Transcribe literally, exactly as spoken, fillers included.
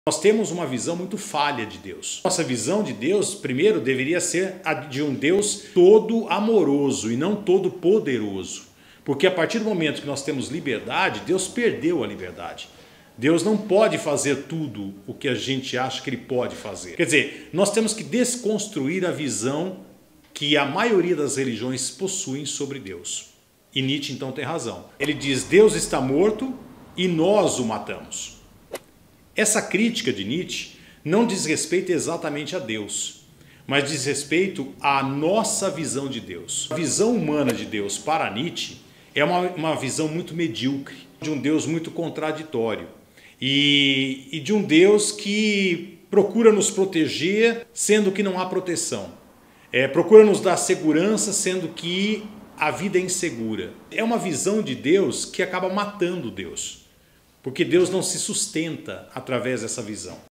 Nós temos uma visão muito falha de Deus. Nossa visão de Deus, primeiro, deveria ser a de um Deus todo amoroso e não todo poderoso. Porque a partir do momento que nós temos liberdade, Deus perdeu a liberdade. Deus não pode fazer tudo o que a gente acha que Ele pode fazer. Quer dizer, nós temos que desconstruir a visão que a maioria das religiões possuem sobre Deus. E Nietzsche então tem razão. Ele diz: Deus está morto e nós o matamos. Essa crítica de Nietzsche não diz respeito exatamente a Deus, mas diz respeito à nossa visão de Deus. A visão humana de Deus para Nietzsche é uma, uma visão muito medíocre, de um Deus muito contraditório e, e de um Deus que procura nos proteger sendo que não há proteção, é, procura nos dar segurança sendo que a vida é insegura. É uma visão de Deus que acaba matando Deus. Porque Deus não se sustenta através dessa visão.